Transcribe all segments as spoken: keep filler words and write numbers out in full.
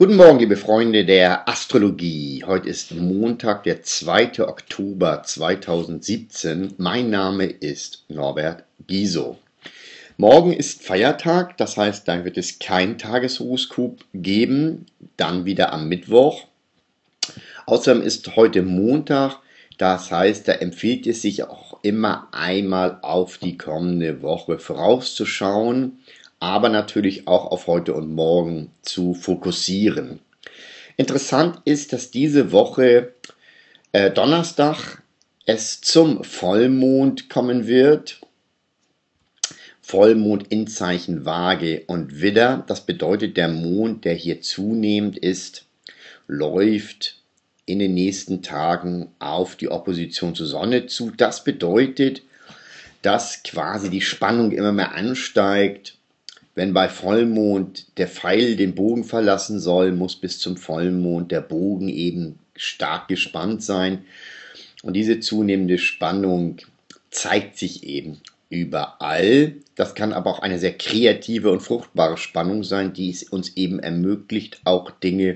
Guten Morgen, liebe Freunde der Astrologie. Heute ist Montag, der zweite Oktober zweitausendsiebzehn. Mein Name ist Norbert Giso. Morgen ist Feiertag, das heißt, dann wird es kein Tageshoroskop geben, dann wieder am Mittwoch. Außerdem ist heute Montag, das heißt, da empfiehlt es sich auch immer einmal auf die kommende Woche vorauszuschauen, aber natürlich auch auf heute und morgen zu fokussieren. Interessant ist, dass diese Woche äh, Donnerstag es zum Vollmond kommen wird. Vollmond in Zeichen Waage und Widder. Das bedeutet, der Mond, der hier zunehmend ist, läuft in den nächsten Tagen auf die Opposition zur Sonne zu. Das bedeutet, dass quasi die Spannung immer mehr ansteigt. Wenn bei Vollmond der Pfeil den Bogen verlassen soll, muss bis zum Vollmond der Bogen eben stark gespannt sein. Und diese zunehmende Spannung zeigt sich eben überall. Das kann aber auch eine sehr kreative und fruchtbare Spannung sein, die es uns eben ermöglicht, auch Dinge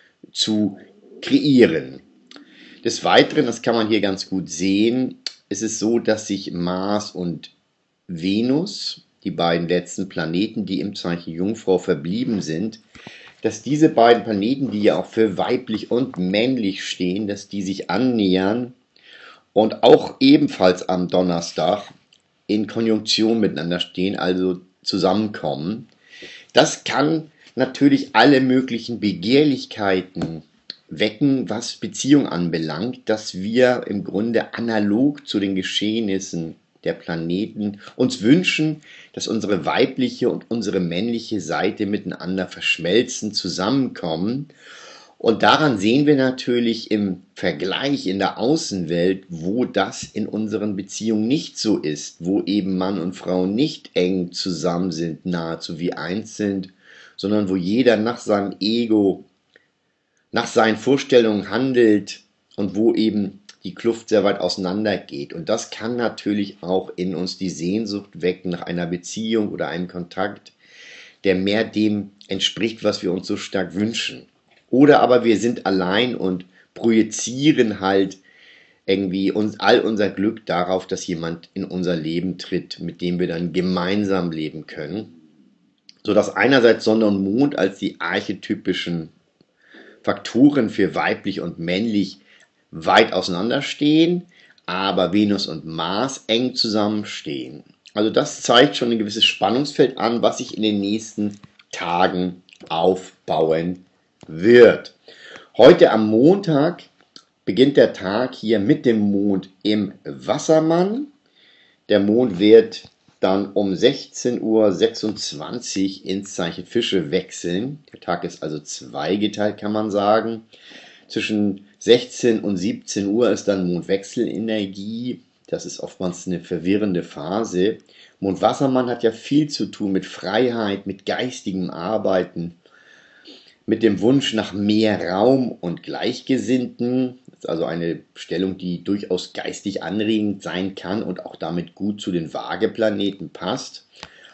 zu kreieren. Des Weiteren, das kann man hier ganz gut sehen, ist es so, dass sich Mars und Venus, die beiden letzten Planeten, die im Zeichen Jungfrau verblieben sind, dass diese beiden Planeten, die ja auch für weiblich und männlich stehen, dass die sich annähern und auch ebenfalls am Donnerstag in Konjunktion miteinander stehen, also zusammenkommen. Das kann natürlich alle möglichen Begehrlichkeiten wecken, was Beziehung anbelangt, dass wir im Grunde analog zu den Geschehnissen der Planeten uns wünschen, dass unsere weibliche und unsere männliche Seite miteinander verschmelzen, zusammenkommen. Und daran sehen wir natürlich im Vergleich in der Außenwelt, wo das in unseren Beziehungen nicht so ist, wo eben Mann und Frau nicht eng zusammen sind, nahezu wie eins sind, sondern wo jeder nach seinem Ego, nach seinen Vorstellungen handelt und wo eben die Kluft sehr weit auseinander geht. Und das kann natürlich auch in uns die Sehnsucht wecken nach einer Beziehung oder einem Kontakt, der mehr dem entspricht, was wir uns so stark wünschen. Oder aber wir sind allein und projizieren halt irgendwie uns all unser Glück darauf, dass jemand in unser Leben tritt, mit dem wir dann gemeinsam leben können. Sodass einerseits Sonne und Mond als die archetypischen Faktoren für weiblich und männlich weit auseinanderstehen, aber Venus und Mars eng zusammenstehen. Also das zeigt schon ein gewisses Spannungsfeld an, was sich in den nächsten Tagen aufbauen wird. Heute am Montag beginnt der Tag hier mit dem Mond im Wassermann. Der Mond wird dann um sechzehn Uhr sechsundzwanzig ins Zeichen Fische wechseln. Der Tag ist also zweigeteilt, kann man sagen. Zwischen sechzehn und siebzehn Uhr ist dann Mondwechselenergie. Das ist oftmals eine verwirrende Phase. Mondwassermann hat ja viel zu tun mit Freiheit, mit geistigem Arbeiten, mit dem Wunsch nach mehr Raum und Gleichgesinnten. Das ist also eine Stellung, die durchaus geistig anregend sein kann und auch damit gut zu den Waageplaneten passt.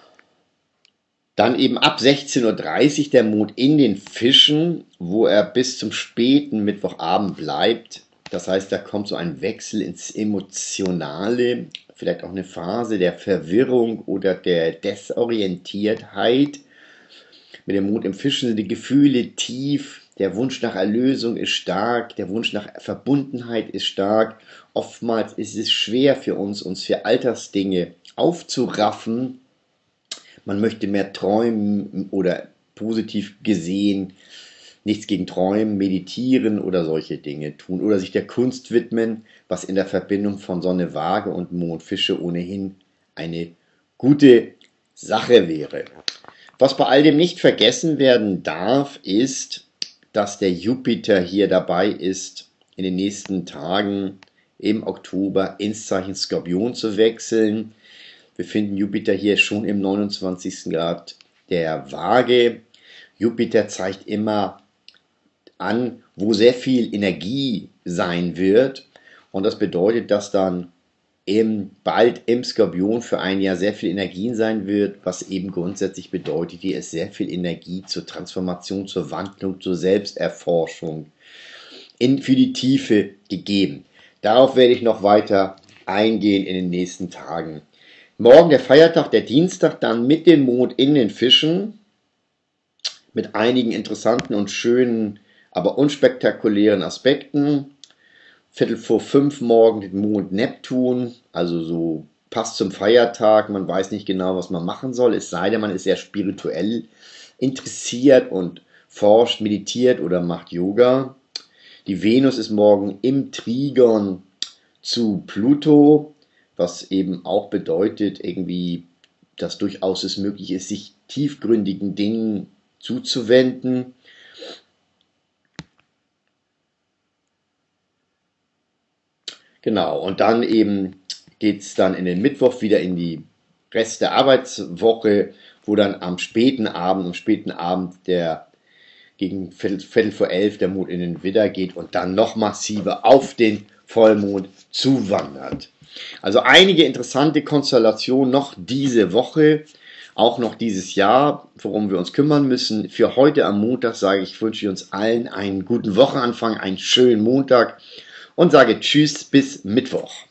Dann eben ab sechzehn Uhr dreißig der Mond in den Fischen, wo er bis zum späten Mittwochabend bleibt. Das heißt, da kommt so ein Wechsel ins Emotionale, vielleicht auch eine Phase der Verwirrung oder der Desorientiertheit. Mit dem Mond im Fischen sind die Gefühle tief, der Wunsch nach Erlösung ist stark, der Wunsch nach Verbundenheit ist stark. Oftmals ist es schwer für uns, uns für Alltagsdinge aufzuraffen. Man möchte mehr träumen oder positiv gesehen, nichts gegen Träumen, meditieren oder solche Dinge tun oder sich der Kunst widmen, was in der Verbindung von Sonne, Waage und Mond, Fische ohnehin eine gute Sache wäre. Was bei all dem nicht vergessen werden darf, ist, dass der Jupiter hier dabei ist, in den nächsten Tagen im Oktober ins Zeichen Skorpion zu wechseln. Wir finden Jupiter hier schon im neunundzwanzigsten Grad der Waage. Jupiter zeigt immer an, wo sehr viel Energie sein wird. Und das bedeutet, dass dann im, bald im Skorpion für ein Jahr sehr viel Energien sein wird, was eben grundsätzlich bedeutet, hier ist sehr viel Energie zur Transformation, zur Wandlung, zur Selbsterforschung in, für die Tiefe gegeben. Darauf werde ich noch weiter eingehen in den nächsten Tagen. Morgen der Feiertag, der Dienstag, dann mit dem Mond in den Fischen, mit einigen interessanten und schönen, aber unspektakulären Aspekten. Viertel vor fünf morgen den Mond Neptun, also so passt zum Feiertag, man weiß nicht genau, was man machen soll, es sei denn, man ist sehr spirituell interessiert und forscht, meditiert oder macht Yoga. Die Venus ist morgen im Trigon zu Pluto, was eben auch bedeutet, irgendwie, dass durchaus es möglich ist, sich tiefgründigen Dingen zuzuwenden. Genau, und dann eben geht es dann in den Mittwoch wieder in die Rest der Arbeitswoche, wo dann am späten Abend, am späten Abend der gegen Viertel, Viertel vor elf der Mond in den Widder geht und dann noch massiver auf den Vollmond zuwandert. Also einige interessante Konstellationen noch diese Woche, auch noch dieses Jahr, worum wir uns kümmern müssen. Für heute am Montag sage ich, wünsche uns allen einen guten Wochenanfang, einen schönen Montag und sage Tschüss bis Mittwoch.